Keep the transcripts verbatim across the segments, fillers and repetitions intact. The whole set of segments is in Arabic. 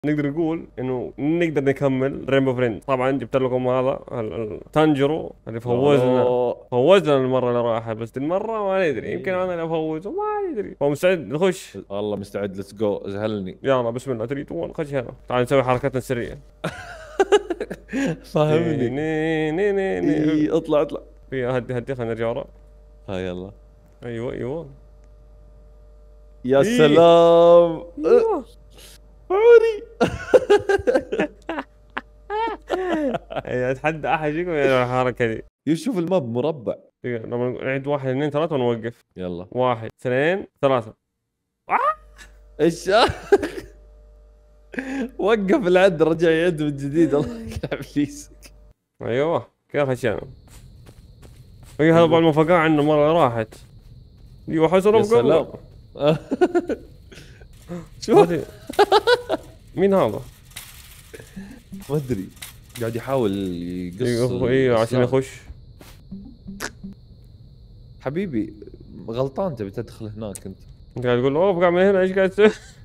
نقدر نقول انه نقدر نكمل رينبو فريند. طبعا جبت لكم هذا التانجرو اللي فوزنا فوزنا المره اللي راحت، بس المره ما ندري، يمكن انا اللي افوزه ما ندري. فمستعد نخش؟ والله مستعد، ليتس جو، ازهلني. يلا بسم الله، ثلاثة واحد خش هنا. تعال نسوي حركتنا السريه. فاهمني. ني ني ني ني إيه، اطلع اطلع. في هدي هدي، خلينا نرجع ورا. ها يلا. ايوه ايوه يا إيه. سلام. ايوه عوري. ايوه اتحدى احد فيكم يعمل الحركه دي. يشوف الماب مربع. لما نعد واحد اثنين ثلاثة ونوقف. يلا. واحد اثنين ثلاثة. ايش؟ وقف العد، رجع يعد من جديد. الله يلعب ليسك. ايوه كذا خشينا. اي هذا بعد ما فقع عنا المرة راحت. ايوه حسن يا سلام. شو مين هذا؟ ما ادري، قاعد يحاول يقص. ايوه ايوه عشان يخش. حبيبي غلطان، تبي تدخل هناك انت. انت قاعد تقول اوه قاعد من هنا، ايش قاعد تسوي؟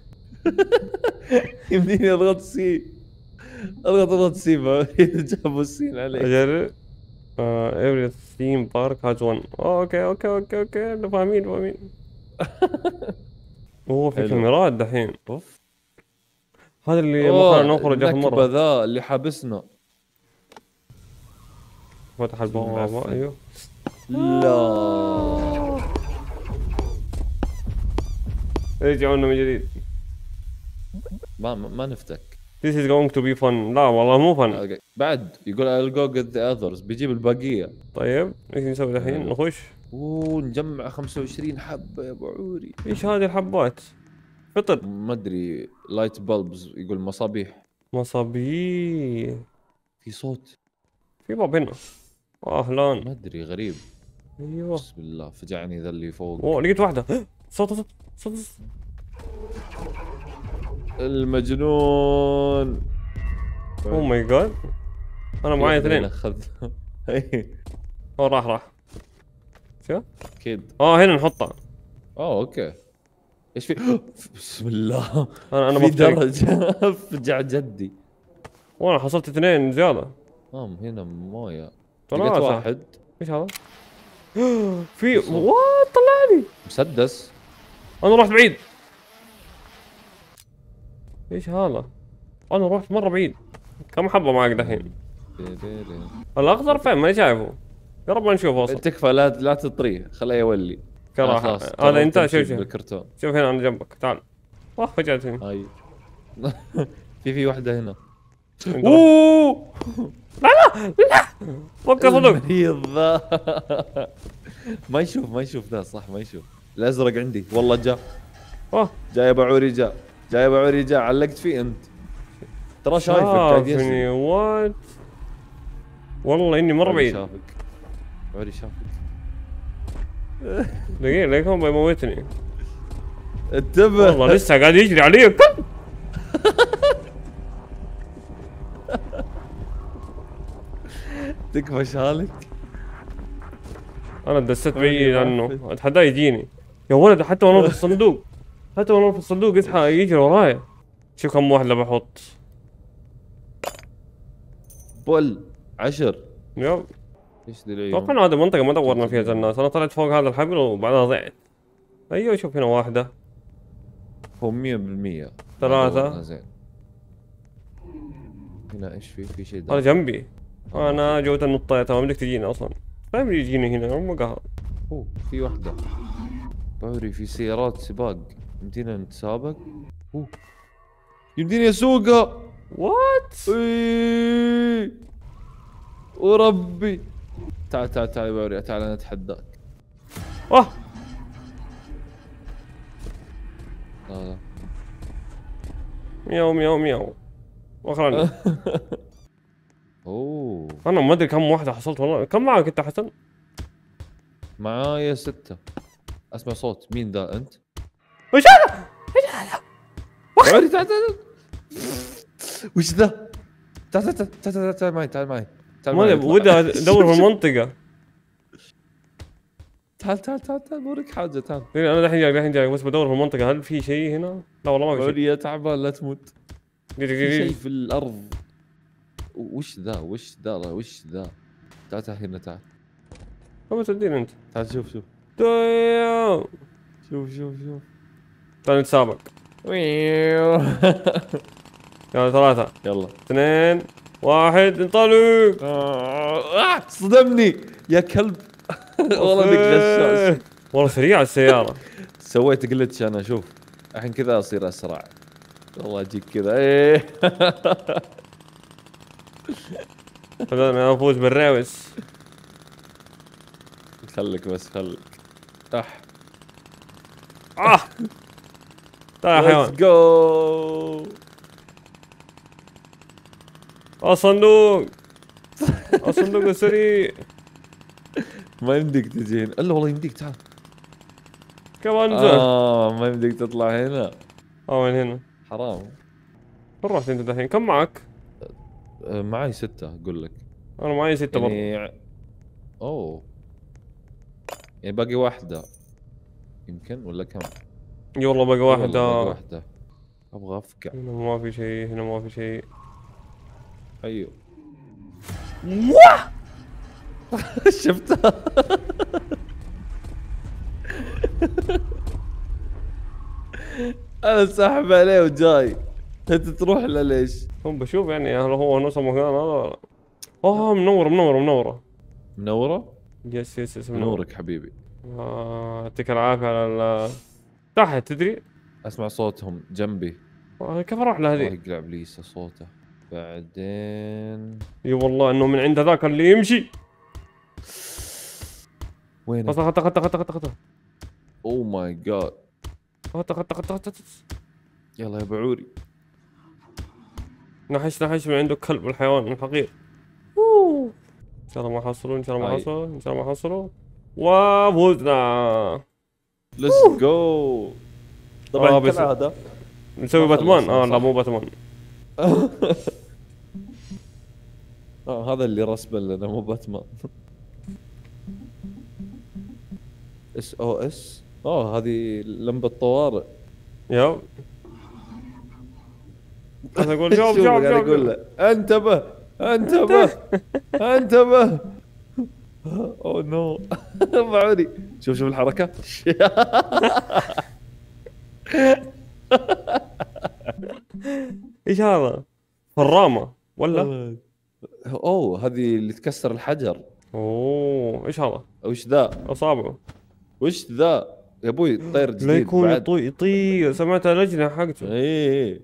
يمديني اضغط سي، اضغط اضغط سي. جابوا السين علي. اجرب. every theme park has one. اوكي اوكي اوكي اوكي فاهمين فاهمين. اوه في كاميرات دحين. اوف هذا اللي ما خلينا نخرج اخر مرة. مرة. ذا اللي حابسنا. فتح البوابة. ايوه. لا رجعوا لنا من جديد. ما ما نفتك. This is going to be fun. لا والله مو fun. بعد يقول I'll go get the others، بيجيب الباقية. طيب ايش نسوي الحين؟ نخش. اوه نجمع خمسة وعشرين حبة يا ابو عوري. ايش هذه الحبات؟ فطر. ما ادري، لايت بلبز، يقول مصابيح. مصابيح. في صوت. في باب هنا. اهلا. ما ادري، غريب. ايوه بسم الله، فجعني ذا اللي فوق. اوه لقيت واحدة. صوت صوت صوت. المجنون. اوه ماي جاد. انا معي اثنين. اخذ. اوه راح راح. شو؟ اكيد. اه هنا نحطها. اوه اوكي. ايش في؟ بسم الله. انا انا في مفترق. درجة. فجع جدي. وانا حصلت اثنين زيادة. اه هنا مويه. ثلاثة. لقيت واحد. ايش هذا؟ في وات طلع لي مسدس. انا رحت بعيد. ايش هذا؟ انا رحت مرة بعيد. كم حبة معك دحين؟ الاخضر فين؟ ماني شايفه. يا رب ما نشوفه اصلا. تكفى، لا لا تطريه، خليه يولي. كراهة. هذا انت. شوف شوف بالكرتون. شوف هنا انا جنبك، تعال. واه فجأتني. هاي. في في واحدة هنا. اوه لا لا لا وقف صدق. المريض ذا. ما يشوف ما يشوف ذا، صح ما يشوف. الازرق عندي والله جاء. اوه جاي ابو عوري، جاء جاي ابو عوري، جاء علقت فيه انت. ترى شايفك قاعد يسوي. شافني وات. والله اني مرة بعيد. شافك عوري، شافك. دقيقة دقيقة هو بيموتني. انتبه والله لسه قاعد يجري عليك. تكفى شالك. انا دست بعيد عنه، اتحداه يجيني. يا ولد حتى وانا في الصندوق، حتى وانا في الصندوق يصحى يجري ورايا. شوف كم واحدة بحط. بول عشر. يب. ايش ذي العيون؟ اتوقع انه هذه المنطقة ما دورنا فيها زي الناس، انا طلعت فوق هذا الحبل وبعدها ضعت. ايوه شوف هنا واحدة. هو مية بالمية. ثلاثة. زين. هنا ايش في؟ في شيء هذا جنبي. انا جوت النطيت، ما بدك تجيني اصلا. طيب يجيني هنا مو قهر. اوه في واحدة. بعوري في سيارات سباق، يمدينا نتسابق. اوه يمديني اسوقها. وات؟ ايه وربي. تعال تعال تعال بعوري، تعال انا اتحداك. اه لا لا. مياو مياو مياو. واخرني. اوه انا ما ادري كم واحدة حصلت والله. كم معك انت حسن؟ معايا ستة. اسمع صوت. مين ذا انت؟ وش هذا؟ ايش هذا؟ بعوري تعال تعال. وش ذا؟ تعال تعال تعال تعال تعال معي، تعال معي. تعال ما معي. ودي ادور في المنطقة. تعال تعال تعال تعال بوريك حاجة. تعال. انا الحين جاي الحين جاي بس بدور في المنطقة، هل في شيء هنا؟ لا والله ما في شيء. بعوري يا تعبان لا تموت. دقيقة في دقيقة. شيء في الارض. وش ذا وش ذا وش ذا؟ تعال تعال هنا تعال. ما تديني انت. تعال شوف شوف دايم. شوف شوف شوف. تعال نتسابق. يلا ثلاثة يلا اثنين واحد انطلق. آه، صدمني يا كلب. والله انك غشاش. والله سريعة السيارة. سويت جلتش انا. شوف الحين كذا اصير اسرع. والله اجيك كذا ايه. انا افوز بالريوس. خليك بس خليك. اح اه تعال يا حيوان. ليتس جو. الصندوق. الصندوق السريع. ما يمديك تجي هنا. الا والله يمديك. تعال. كمان انزل. اه ما يمديك تطلع هنا. اه وين هنا؟ حرام. وين رحت انت دحين؟ كم معك؟ آه، معي ستة اقول لك. انا معي ستة برضه. يعني اوه يعني باقي واحدة يمكن ولا كم؟ اي والله باقي والله واحدة. باقي واحدة. ابغى افقع. هنا ما في شيء، هنا ما في شيء. ايوه. شفتها. انا ساحب عليه وجاي. انت تروح له ليش؟ هم بشوف يعني هل هو نفس المكان هذا ولا. اوه منورة منورة منورة. منورة؟ يس يس يس منورة. نورك حبيبي. آه، يعطيك العافية على ال تحت تدري؟ اسمع صوتهم جنبي. آه، كيف اروح الله لهذه؟ يقلع ابليس صوته. بعدين اي والله انه من عند هذاك اللي يمشي. وين؟ خطه خطه خطه خطه خطه خطه اوه ماي جاد. خطه خطه خطه خطه. يلا يا بعوري. نحش نحش من عنده كلب الحيوان الحقير. اوه ان شاء الله ما حصلوا، ان شاء الله ما هاي. حصلوا، ان شاء الله ما حصلوا. وفزنا. ليتس جو. طبعا آه، بس- كالعادة نسوي ما باتمان. خلصنا، اه لا صح. مو باتمان. اه هذا اللي رسبا لنا مو باتمان. اس او اس. اه هذه لمبة طوارئ. يب انا اقول شوف شوف شوف قاعد شوف اقول له انتبه انتبه انتبه. اوه نو. بعوني. شوف شوف الحركة. ايش هذا؟ فرامة ولا؟ اوه هذه اللي تكسر الحجر. اوه ايش هذا؟ وش ذا؟ اصابعه. وش ذا؟ يا ابوي طير جديد. لا يكون بعد. يطي يطير. سمعت اللجنة حقته. ايه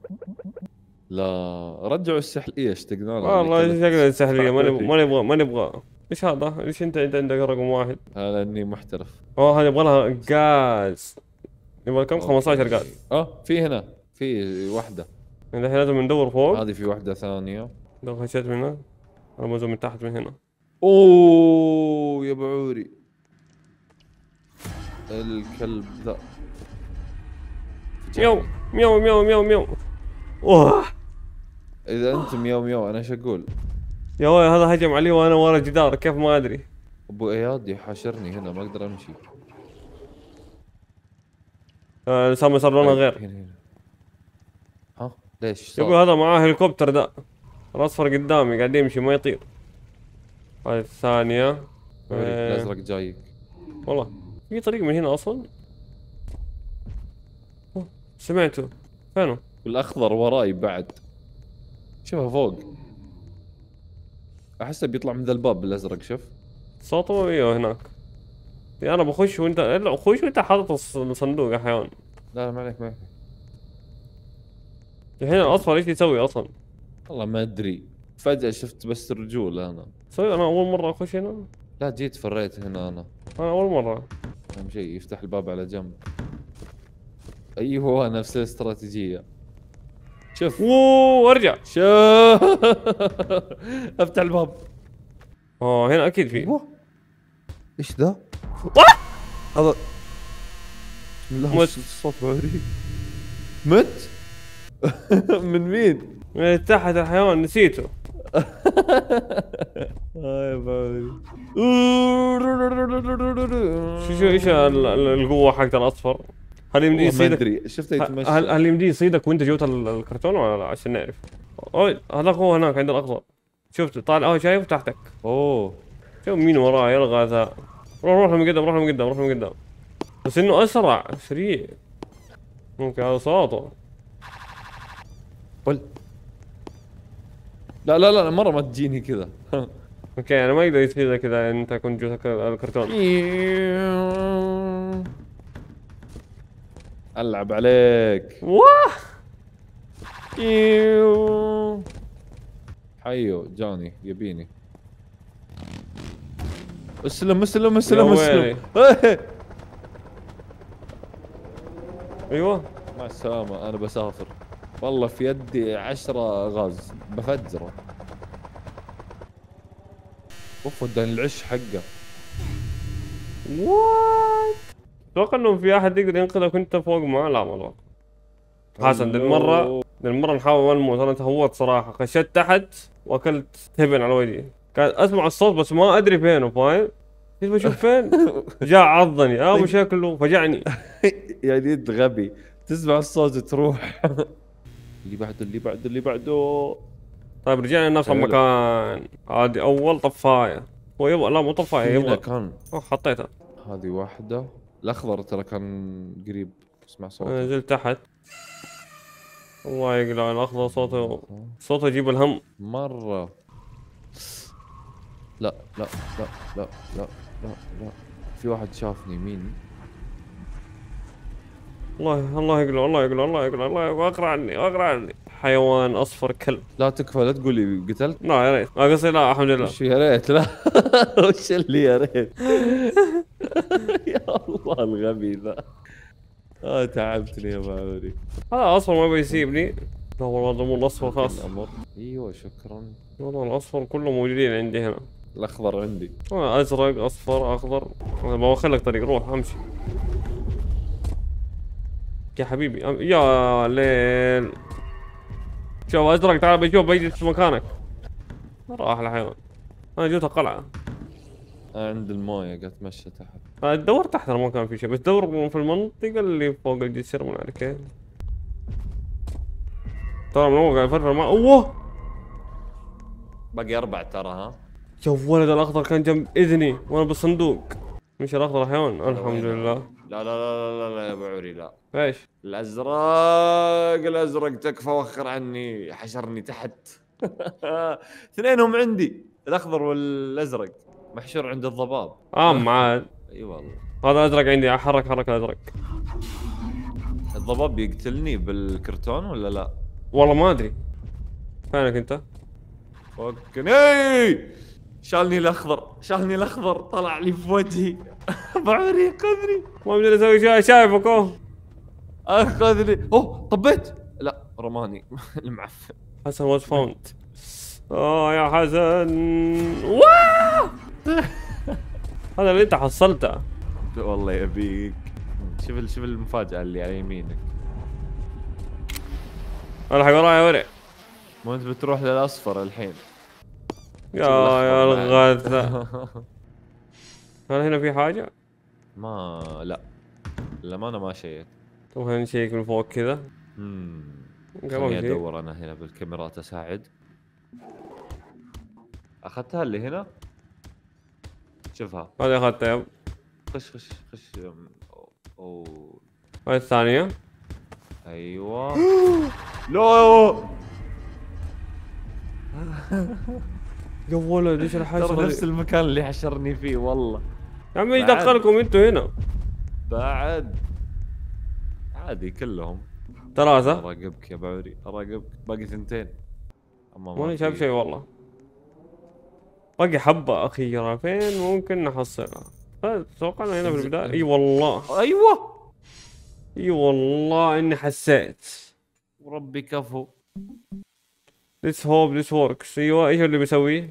لا رجعوا السحلية اشتقنا لها. والله اللي شكلها كانت سهلية. ما نبغى تحرقي. ما نبغى ما نبغى. ايش هذا؟ ليش انت انت عندك رقم واحد؟ هذا اني محترف. اوه هذا يبغى لها غاز. يبغى كم؟ خمسطعش غاز. اه في هنا في واحدة. يعني الحين لازم ندور فوق. هذه في واحدة ثانية. لو خشيت من هنا انا بنزل من تحت من هنا. اوه يا بعوري الكلب ذا. ميو ميو ميو ميو ميو. اوه اذا انت مياو مياو انا ايش اقول؟ يا ولد هذا هجم علي وانا ورا جدار كيف ما ادري. ابو اياد يحاشرني هنا ما اقدر امشي. آه سامي صار لونه غير. هنا هنا. ها ليش صار؟ يقول هذا معاه هليكوبتر ذا الاصفر قدامي قاعد يمشي ما يطير. هذه الثانية. بعوري، آه الازرق جايك. والله في طريق من هنا اصلا. أوه، سمعته. فينه؟ والاخضر وراي بعد. شوفه فوق. احسه بيطلع من ذا الباب الازرق. شوف صوته ايوه هناك. انا بخش وانت لا خش وانت حاطط الص- الصندوق يا حيوان. لا لا ما عليك ما عليك. الحين الاصفر ايش يسوي اصلا؟ والله ما ادري فجأة شفت بس رجول انا. سوي انا اول مرة اخش هنا. لا جيت فريت هنا انا. انا اول مرة. اهم شيء يفتح الباب على جنب. ايوه نفس الاستراتيجية. شوف اوه ارجع. شوف. افتح الباب. اه هنا اكيد في. ايوه ايش ذا؟ هذا بسم الله مت. الصوت بعوري. مت؟ من مين؟ من تحت الحيوان نسيته. اه يا بعوري. شو شو ايش ال- ال- القوة حقت الاصفر؟ هل يمدي ما يصيدك؟ ادري شفته يتمشى. هل هل يمدي يصيدك وانت جوت ال- الكرتون ولا لا عشان نعرف؟ اوه هذاك هو هناك عند الاخضر. شفت طالع اه شايف تحتك. اوه شوف مين وراه يلغى ذا. روح روح من قدام روح من قدام روح من قدام. بس انه اسرع سريع. ممكن هذا صوته. قل. لا لا لا مرة ما تجيني كذا. اوكي يعني ما يقدر يصيدك كذا انت كنت جوتك الكرتون. العب عليك. واه حيو جاني يبيني. اسلم اسلم اسلم اسلم. ايوه مع السلامة انا بسافر. والله في يدي عشرة غاز بفجره. اوف وداني العش حقه. وات اتوقع انه في احد يقدر ينقذك وانت فوق معاه. لا ما اتوقع. حسن دي المرة دي المرة نحاول ما نموت. انا تهوت صراحة خشيت تحت واكلت تبن على وجهي. كان اسمع الصوت بس ما ادري فينه فاهم؟ كيف بشوف فين؟ جاء عضني اه مو شكله فجعني. يعني انت غبي تسمع الصوت تروح. اللي بعده اللي بعده اللي بعده. طيب رجعنا لنفس المكان. هذه اول طفاية. هو يبغى لا مو طفاية هنا يبغى. كان اوه حطيتها. هذه واحدة. الاخضر ترى كان قريب اسمع صوته. انا نزلت تحت. الله يقلع الاخضر صوته صوته يجيب الهم مرة. لا لا لا لا لا لا لا في واحد شافني. مين؟ الله الله يقلع الله يقلع الله يقلع الله يقلع اقرا عني اقرا عني. حيوان اصفر كلب. لا تكفى لا تقولي قتلت. لا يا ريت ما قصدي لا الحمد لله. وش يا ريت لا. وش اللي يا ريت. يا الله الغبي ذا. اه تعبتني يا معوري. هذا اصفر ما بيسيبني. لا والله مو الاصفر خاص. الامر ايوه شكرا. والله الاصفر كله موجودين عندي هنا. الاخضر عندي. آه ازرق اصفر اخضر. انا بوخر لك طريق روح امشي. يا حبيبي أم... يا ليل. شوف ازرق تعال بشوف بيجلس في مكانك. راح الحيوان. انا جوت القلعه. أنا عند المويه قاعد اتمشى تحت. آه، دور تحت ما كان في شيء بس دور في المنطقه اللي فوق الجسر من على كيف. ترى من اول قاعد يفرفر ما اوه. باقي اربع ترى ها. شوف ولد الاخضر كان جنب اذني وانا بالصندوق. مش الاخضر حيوان الحمد لله. لا لا لا لا لا يا بعوري لا. ايش؟ الازرق الازرق تكفى وخر عني حشرني تحت. اثنينهم عندي الاخضر والازرق محشور عند الضباب. ام عاد. اي والله. هذا ازرق عندي احرك حرك الازرق. الضباب يقتلني بالكرتون ولا لا؟ والله ما ادري. فينك انت؟ فكني شالني الاخضر شالني الاخضر طلع لي في وجهي. بعوري خذني. ما بدي اسوي شيء شايفك اهو. اخذني. اوه طبيت. لا رماني. المعفن. حسن واز فاوند. اه يا حسن. واو هذا اللي انت حصلته. والله يبيك. شوف شوف المفاجأة اللي على يمينك. الحق وراي يا ورع. مو انت بتروح للاصفر الحين. يا يا الغثة. هل هنا في حاجة؟ ما لا للأمانة ما شيت. تو خلينا نشيك من فوق كذا. امم قبل خليني شيء. ادور انا هنا بالكاميرات اساعد. اخذتها اللي هنا. شوفها. هذه اخذتها يب. خش خش خش. اوه هذه الثانية. ايوه. لا يا ولد ايش الحشرة ترى نفس دي؟ المكان اللي حشرني فيه والله. يا عمي ايش دخلكم انتوا هنا؟ بعد عادي كلهم. ثلاثة. اراقبك يا بعوري اراقبك. باقي ثنتين. اما ماني شايف شيء والله. باقي حبة أخيرة فين ممكن نحصلها؟ اتوقع هنا في البداية. اي والله. ايوه اي والله اني حسيت. وربي كفو. Let's hope this works. ايوه ايش اللي بيسويه؟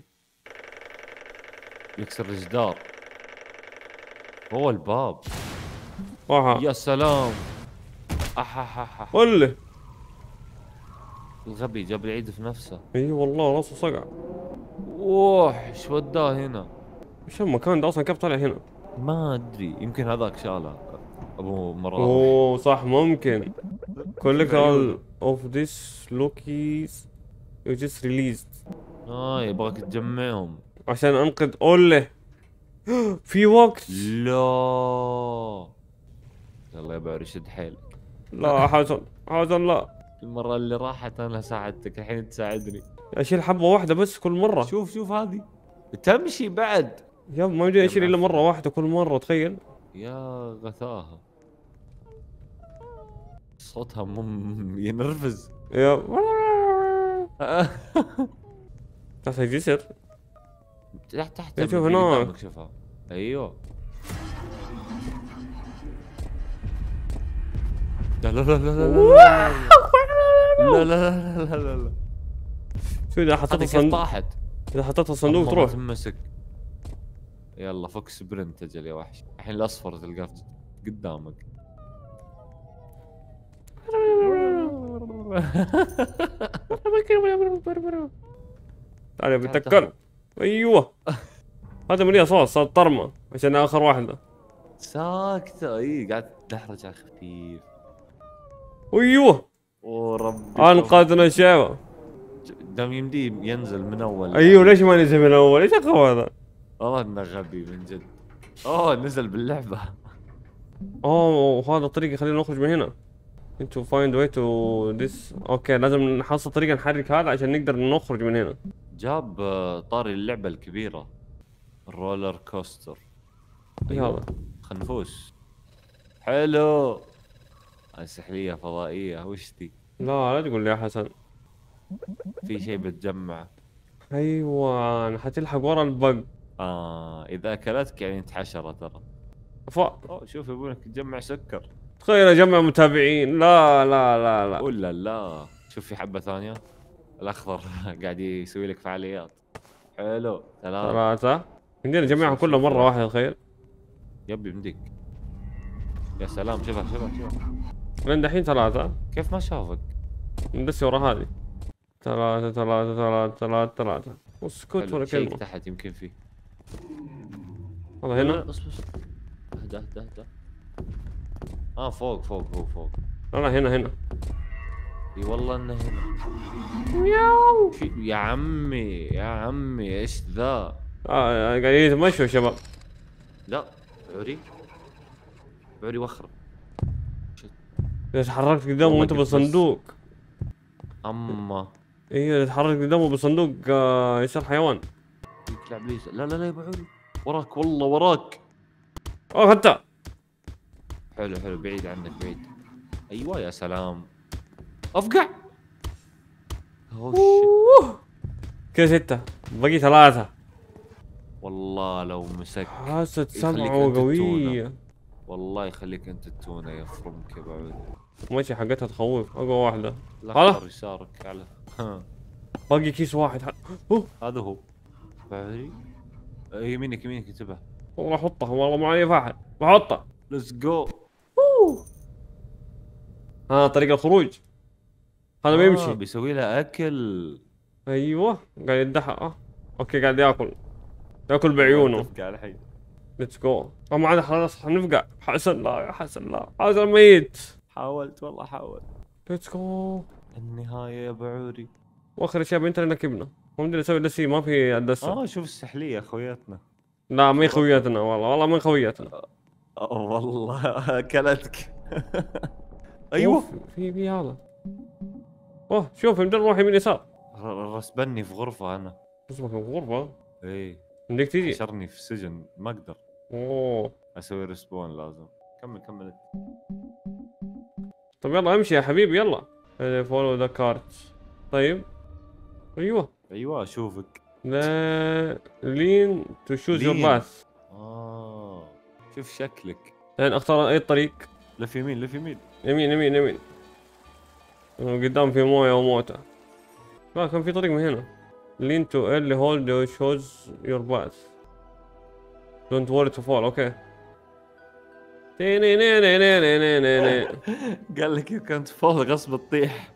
يكسر الجدار. هو الباب. واحد. يا سلام. اححح. قل لي. الغبي جاب العيد في نفسه. اي والله راسه صقع. اوه ايش وداه هنا؟ ايش المكان ده اصلا كيف طلع هنا؟ ما ادري يمكن هذاك شاله. ابو مرة. اوه صح ممكن. collect all of this Loki's you just released. اه يبغاك تجمعهم عشان انقذ اوله. في وقت. لا. يلا يا بعري شد حيلك. لا حسن حسن لا. المرة اللي راحت انا ساعدتك، الحين تساعدني. اشيل حبة واحدة بس كل مرة. شوف شوف هذه تمشي بعد. يا ما يمديني اشيل الا مرة واحدة كل مرة، تخيل. يا غثاها، صوتها مم ينرفز. يا تحت الجسر. تحت تحت شوف اللي هناك. قدامك شوفها. ايوه. لا لا لا لا لا لا لا لا لا لا لا. شو اذا حطيتها كيف صندوق؟ طاحت؟ اذا حطيتها صندوق تروح. تمسك. يلا فك سبرنت اجل يا وحش. الحين الاصفر تلقاه قدامك. تعال بتكل. ايوه هذا مليها صوت، صوت طرمه عشان اخر واحده. ساكتة اي قاعد تدحرج على خفيف. ايوه وربي انقذنا الشعب. دام يمديه ينزل من اول. ايوه ليش ما نزل من اول؟ ايش الغباء هذا؟ والله انه غبي من جد. اوه نزل باللعبة. اوه وهذا الطريق يخلينا نخرج من هنا. انتو فايند واي تو ذس. اوكي لازم نحصل طريقه نحرك هذا عشان نقدر نخرج من هنا. جاب آه، طاري اللعبة الكبيرة، الرولر كوستر. يلا خنفوس حلو. هاي سحلية فضائية وش ذي؟ لا لا تقول لي يا حسن. في شيء بتجمع. ايوه حتلحق ورا البق. اه اذا اكلتك يعني انت حشرة ترى. ف اوه شوف يبونك تجمع سكر. تخيل اجمع متابعين. لا لا لا لا. ولا لا. شوف في حبة ثانية الاخضر قاعد يسوي لك فعاليات. حلو ثلاثة. ثلاثة يمدينا نجمعها كلها مرة واحدة تخيل. يبي يمديك. يا سلام شوفها شوفها شوفها. لين دحين ثلاثة. كيف ما شافك؟ ندس ورا هذه. ثلاثة ثلاثة ثلاثة ثلاثة ثلاثة. اسكت ولا شيك كلمة. تحت يمكن فيه. هذا هنا. اصبر اصبر. اهدى اهدى اهدى. اه فوق فوق هو فوق. لا لا هنا هنا. اي والله انه هنا. مياو. يا عمي يا عمي ايش ذا؟ اه قاعدين يتمشوا شباب. لا بعري بعري وخر. اذا تحركت قدامه وانت بالصندوق. اما ايوه اذا تحركت قدامه بالصندوق آه يصير حيوان. يطلع بليز. لا لا لا يا ابو عري وراك والله وراك. اوه حتى. حلو حلو بعيد عنك بعيد. ايوه يا سلام. افقع. اوه كذا ستة باقي ثلاثة. والله لو مسك حاسة يخليك سمعه أنت قوية. والله يخليك انت التونة يفرمك يا بعود. ماشي حقتها تخوف. اقوى واحدة. الاخضر يسارك على باقي كيس واحد. اوه هذا هو بعري. يمينك يمينك انتبه. والله احطه والله ما علي فاحل بحطه. ليتس جو. ها طريق الخروج. هذا ما يمشي. بيسوي له اكل. ايوه قاعد يدحى. اه اوكي قاعد ياكل. ياكل بعيونه. تفقع الحين. ليتس جو. اه ما عاد خلاص حنفقع. حسن لا يا حسن لا. حسن ميت. حاولت والله حاولت. ليتس جو. النهاية يا بعوري. واخر شيء بنت اللي نكبنا. ما بدنا نسوي دسي ما في دسة. اه شوف السحلية خوياتنا. لا ما هي خوياتنا والله والله ما هي خوياتنا. اه والله اكلتك. ايوه في في هذا. اوه شوف يمدينا نروح يمين يسار. رسبني في غرفة انا. اسمك غرفة. ايه عندك تيجي. حشرني في سجن ما اقدر. اوه اسوي ريسبون لازم. كمل كمل. طيب يلا امشي يا حبيبي يلا. فولو ذا كارت. طيب ايوه ايوه اشوفك. لا لين تو شوز يور باث. اه شوف شكلك. الحين اختار اي طريق. لف يمين لف يمين. يمين يمين يمين. قدام في مويه وموتى. لا كان في طريق من هنا. لين تو ايرلي هولد شوز يور باث. دونت وري تو فول. اوكي. قال لك يو كانت فول غصب تطيح.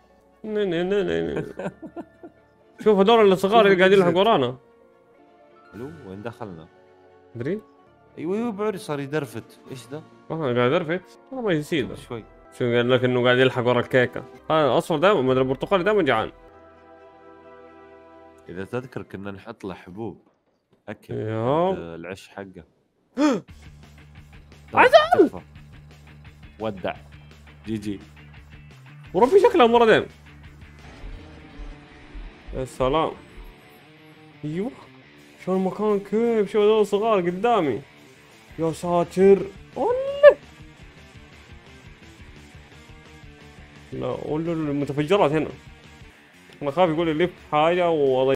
شوف هذول الصغار اللي قاعدين يلحقوا ورانا. الو وين دخلنا؟ ادري ايوه ايوه بعري صار يدرفت. ايش ذا؟ اه قاعد ارفت والله ما يصير. شوي. شو قال لك انه قاعد يلحق ورا الكيكه؟ هذا اصفر دائما مدري البرتقالي دائما جعان. اذا تذكر كنا نحط له حبوب اكل ياب. عند العش حقه. عزل. تكفى. ودع. جي جي. وربي شكلها مرتين. يا سلام. ايوه شو المكان كيف، شو هذول صغار قدامي. يا ساتر. والله لا والله المتفجرات هنا. انا خايف يقول لي لف حاجه وأضيع.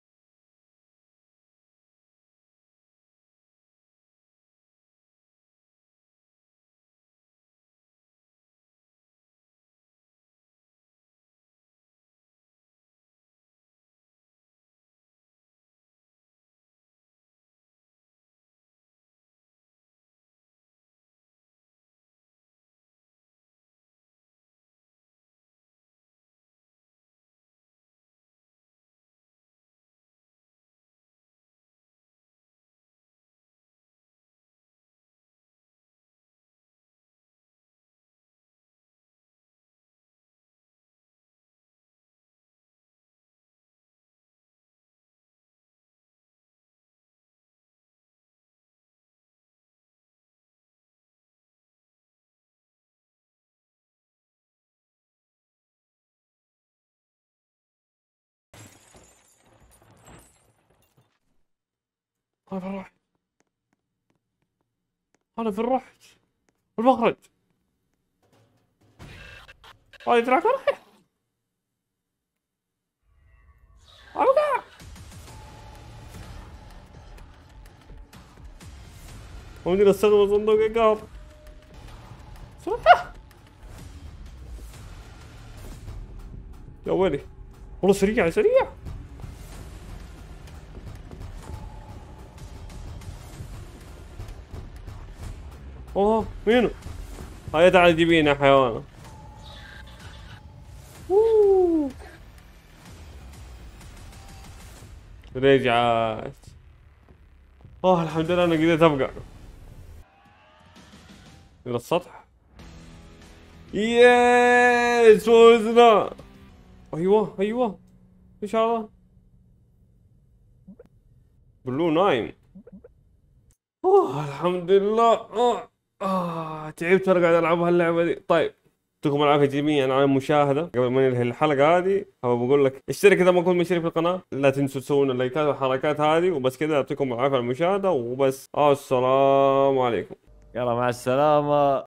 انا فين رحت؟ انا فين رحت؟ المخرج. هذه تراك رايح. ارجع. ممكن استخدم صندوق القهر. سرعة. يا ويلي والله سريع سريع. اوه مينو؟ هيا تعال جيبينا يا حيوانة. أوه. رجعت. اوه الحمد لله انا قدرت ابقى الى السطح. ياس فوزنا. ايوه ايوه ايش هذا؟ بلو نايم. اوه الحمد لله. اوه آه تعبت وانا قاعد العب هاللعبه دي. طيب يعطيكم العافيه جميعا على المشاهده. قبل ما ننهي الحلقه هذه حابب اقول لك اشترك اذا ما كنت مشترك في القناه، لا تنسوا تسوون اللايكات والحركات هذه وبس كذا. يعطيكم العافيه على المشاهده وبس. السلام عليكم. يلا مع السلامة.